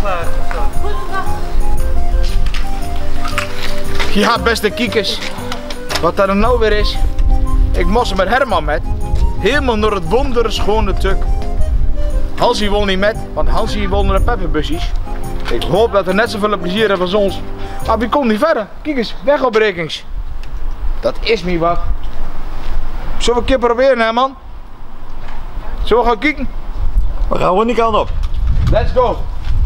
Ja, beste kiekers. Wat er nou weer is. Ik moest met Herman met. Helemaal door het wonderschone tuk. Hansie wil niet met, want Hansie wil naar de pepperbusjes. Ik hoop dat er net zoveel plezier hebben als ons. Maar wie komt niet verder? Kijk eens, wegopbrekings. Dat is niet wat. Zullen we een keer proberen, hè man? Zullen we gaan kijken? We gaan gewoon die kant op. Let's go.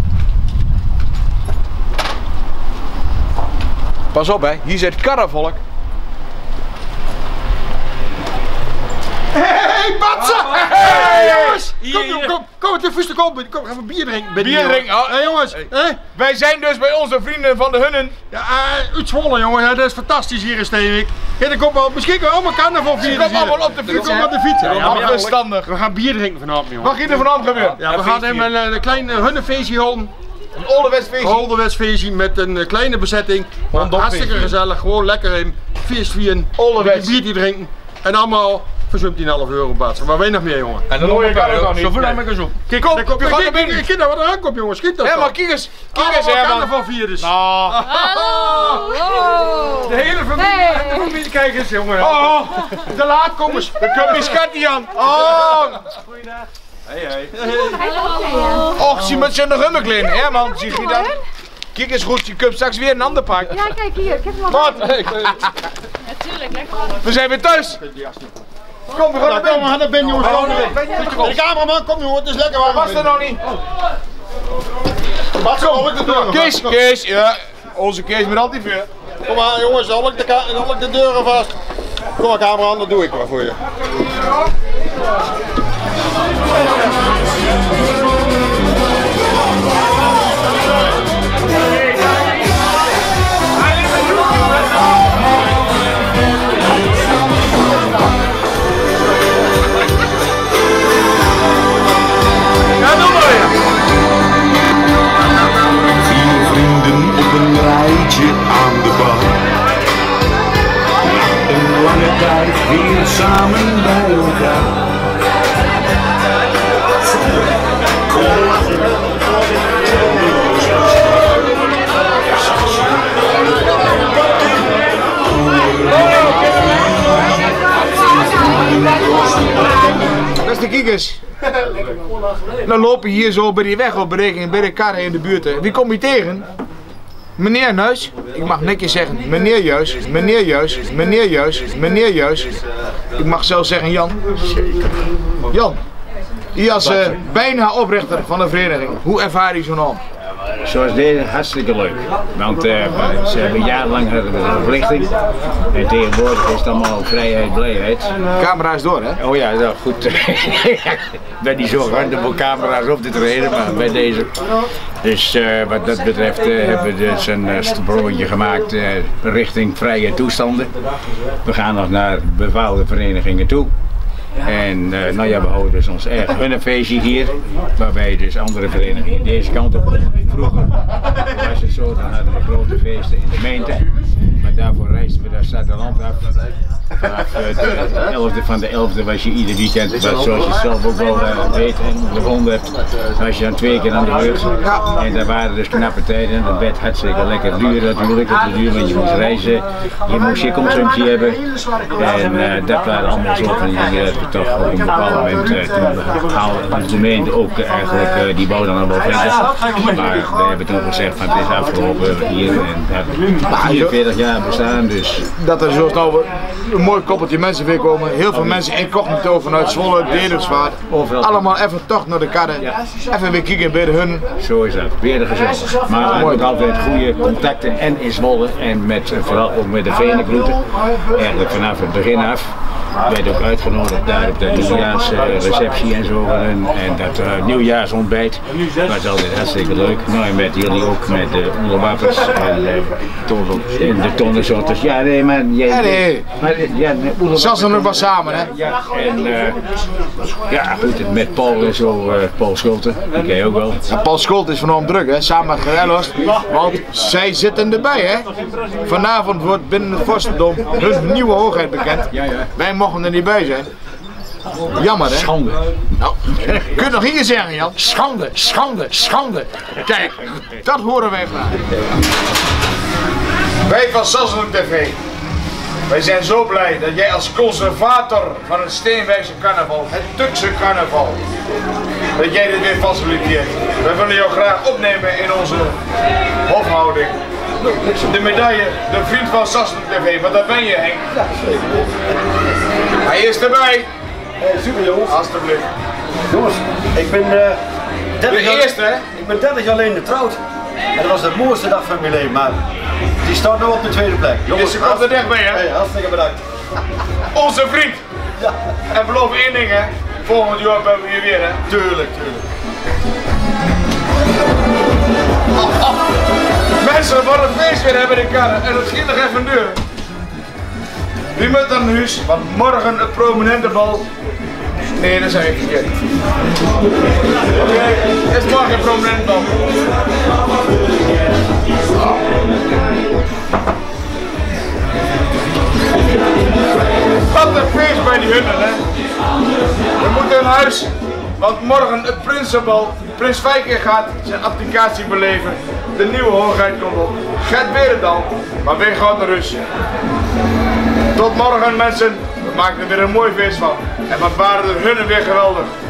Pas op hè, hier zit karrenvolk. Hey, Batsen! Hey, jongens! Kom, het is kom, gaan we bier drinken. Bier drinken? Oh. Hey, jongens! Hey. Wij zijn dus bij onze vrienden van de Hunnen. Ja, uit Zwolle, jongens, dat is fantastisch hier in Steenwijk. Kijk, dan komt wel, misschien kunnen we allemaal carnaval vieren. Ze komen allemaal op de fiets. Kom op de fiets. Ja, verstandig. We gaan bier drinken vanavond, jongens. Wat gaat er vanavond gebeuren? Ja, we gaan even een klein Hunnenfeestje houden. Een ouderwetsfeestje. Ouderwetsfeestje met een kleine bezetting. Hartstikke gezellig, gewoon lekker in feest vieren. Een biertje drinken. En allemaal voor €17,5 Batsen. Maar weet nog meer, jongen. En dan hoor je kan nog niet. Zoveel heb ik eens op. Kijk, kom, kijk wat er aankomt, jongens. Schiet dat. Hé, maar kijk eens. Kijk eens, Herman. Carnaval vieren dus. Nou. De hele familie, kijk eens, jongen. Oh, de laatkomers. de kubbies aan. Oh. Goeiedag. Hey. Och, zie met zijn rummenkleen. Hè man, zie je dat? Kijk eens goed, je kunt straks weer een ander pak. Ja, kijk hier, ik heb hem al. Wat? Natuurlijk, lekker. We zijn weer thuis. Kom, we gaan naar binnen. We gaan naar binnen, jongens. De cameraman, kom jongen, het is lekker warm. Was er nog niet? Wat zal ik de deuren Kees, ja. Onze Kees met altijd vuur. Kom maar jongens, zal ik de deuren vast. Kom maar cameraman, dat doe ik wel voor je. Aan de bar. Een lange tijd weer samen bij elkaar. Beste kijkers, dan lopen hier zo bij die wegopbreking bij de karren in de buurt. Wie kom je tegen? Meneer Nuis, ik mag netjes zeggen, meneer Juis, meneer Juis, meneer Juis, meneer Juis. Ik mag zelfs zeggen Jan. Jan, hier als bijna oprichter van de vereniging, hoe ervaar je zo'n naam? Zoals deze, hartstikke leuk. Want ze hebben jarenlang hadden we een verplichting. En tegenwoordig is het allemaal vrijheid, blijheid. Camera is door, hè? Oh ja, nou, goed. Ik ben niet zo gewend om camera's op te treden, maar bij deze. Dus wat dat betreft hebben we dus een sprongetje gemaakt richting vrije toestanden. We gaan nog naar bepaalde verenigingen toe. En nou ja, we houden dus ons eigen Hunnenfeestje hier, waarbij dus andere verenigingen deze kant op komen. Vroeger was het zo, dan hadden we grote feesten in de gemeente, maar daarvoor reisden we naar Stad-en-Land af. Vanaf de 11e van de 11e was je ieder weekend, zoals je het zelf ook wel weet en gevonden hebt, was je dan 2 keer aan de beurt. En daar waren dus knappe tijden, dat werd hartstikke lekker duur natuurlijk, op de duur, want je moest reizen, je moest je consumptie hebben. En dat waren allemaal zo van dingen dat we toch op een bepaald moment toen haalden de gemeente ook eigenlijk, die bouw dan al wel verder. Maar we hebben toen gezegd van het is afgelopen hier en we hebben 44 jaar bestaan dus. Dat er zo nou een mooi koppeltje mensen weer komen. Heel veel mensen incognito vanuit Zwolle, Denersvaart. Allemaal even toch naar de karren. Even weer kijken bij de hun. Zo is dat, weer gezellig. Maar we hebben altijd goede contacten en in Zwolle en met, vooral ook met de Venenkloeten. Eigenlijk vanaf het begin af. werd ook uitgenodigd daar op de nieuwjaarsreceptie en zo. En dat nieuwjaarsontbijt was altijd hartstikke leuk. Nou, en met jullie ook met de onderwappers en de tondensorters. Ja, nee, maar jij... Nee. Zelfs nog wel samen, hè? Ja, en ja, goed, met Paul en zo, Paul Scholten, die ken je ook wel. Ja, Paul Scholten is enorm druk, hè, samen met Gerellos, want zij zitten erbij, hè. Vanavond wordt binnen het vorstendom hun nieuwe hoogheid bekend. Ja, ja. Wij mogen er niet bij zijn. Jammer hè? Schande. Nou, kun je nog hier zeggen Jan? Schande, schande, schande. Kijk, dat horen wij graag. Wij van Sassenhoek TV. Wij zijn zo blij dat jij als conservator van het Steenwijkse carnaval, het Tukse carnaval, dat jij dit weer faciliteert. Wij willen jou graag opnemen in onze hofhouding. De medaille, de vriend van Sassenhoek TV, want daar ben je Henk. Ja, zeker. Hij is erbij. Super jongens. Alsjeblieft. Jongens, ik ben 30 jaar, eerste hè? ik ben 30 jaar geleden getrouwd. En dat was de mooiste dag van mijn leven, maar die staat nu op de tweede plek. Dus je komt er dichtbij hè? Hey, hartstikke bedankt. Onze vriend. Ja. En beloof één ding hè, volgend jaar ben we hier weer hè. Tuurlijk, tuurlijk. Mensen, wat een feest weer hebben in de karren en dat schiet nog even deur. Wie moet dan huis, want morgen een prominente bal. Nee, dat zijn we verkeerd. Oké, is morgen een prominente bal. Wat een feest bij die hunnen, hè. We moeten naar huis, want morgen het Prinsenbal. Prins Fijker gaat zijn abdicatie beleven. De nieuwe hoogheid komt op. Gert Berendal, maar weer gaat naar rust. Tot morgen mensen, we maken er weer een mooi feest van. En wat waren de hunnen weer geweldig.